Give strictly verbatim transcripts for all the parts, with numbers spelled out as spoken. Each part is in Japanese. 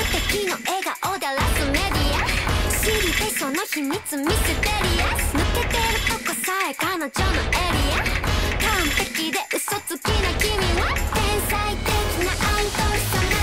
敵の笑顔で荒らすメディア、知りてその秘密ミステリアス、抜けてるとこさえ彼女のエリア、完璧で嘘つきな君は天才的なアイドル様。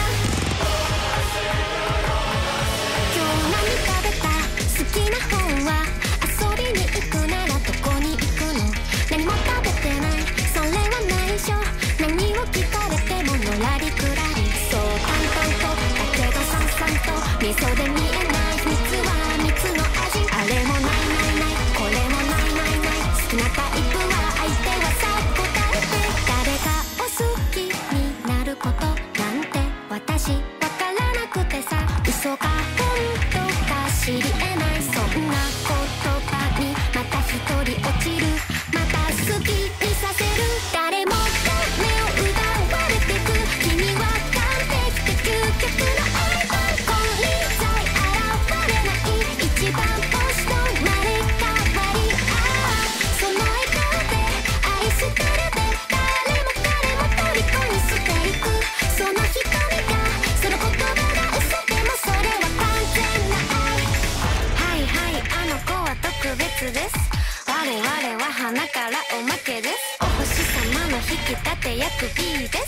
今日何食べた？好きな本は？遊びに行くならどこに行くの？何も食べてない、それは内緒。何を聞かれてものらりくらり、そう淡々とだけどさんさんと味噌で見えない秘密は蜜の味。あれもないないない、これもないないない、好きなタイプは相手はさ答えて。誰かを好きになることなんて私わからなくてさ、嘘か本当か知り得ない、そんな言葉にまた一人落ちる、また好きにさせる。誰もが目を奪われてく、君は完璧で究極のアイドル。これさえ現れない一番星と生まれ変わり、ああその笑顔で愛してるで誰も彼も虜にしていく、その瞳がその言葉が嘘でもそれは完全な愛。はいはいあの子は特別です、我々は花からおまけです、お星様の引き立て役 B です、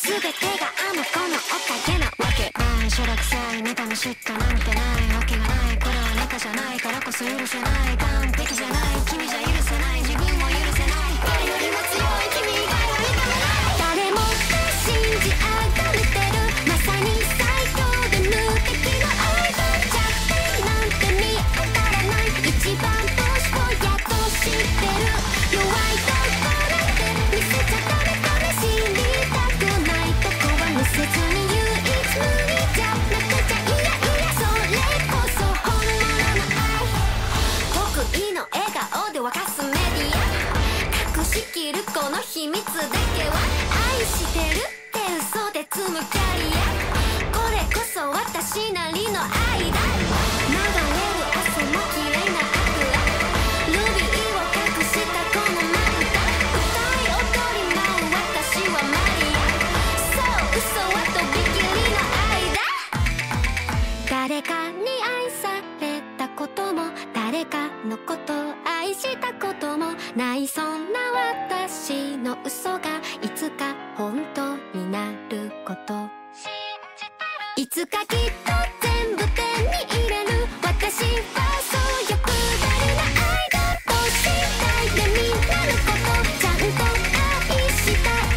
全てがあの子のおかげなわけない、しょらくさいネタの嫉妬なんてないわけがない、これはネタじゃないからこそ許せない、完璧じゃない君じゃ許せない、自分も許せない、誰よりも強い君以外は認めない。誰もが信じ崇めてる、まさに最強で無敵のアイドル、弱点なんて見当たらない、一番星とやっと知ってる、弱いとこなんて見せちゃダメ、試しにたくないとこは見せずに唯一無二じゃなくちゃいやいや、それこそ本物の愛。得意の笑顔で沸かすメディア、隠しきるこの秘密だけは愛してるって嘘で積むキャリア、これこそ私なりの愛だ。流れる汗も綺麗なアクア、ルビーを隠したこのまぶた、歌い踊り舞う私はマリア、そう嘘はとびきりの愛だ。誰かに愛されたことも誰かのことを愛したこともない、そんな私の嘘がいつか本当になること、いつかきっと全部手に入れる、私はそう欲張りなアイドルとしたいで、みんなのことちゃんと愛したい